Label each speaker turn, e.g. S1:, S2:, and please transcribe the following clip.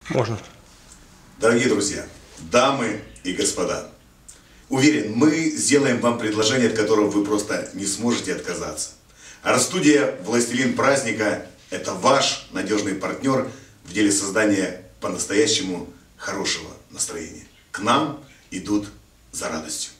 S1: Можно.
S2: Дорогие друзья, дамы и господа, уверен, мы сделаем вам предложение, от которого вы просто не сможете отказаться. Арт-студия «Властелин праздника» – это ваш надежный партнер в деле создания по-настоящему хорошего настроения. К нам идут за радостью.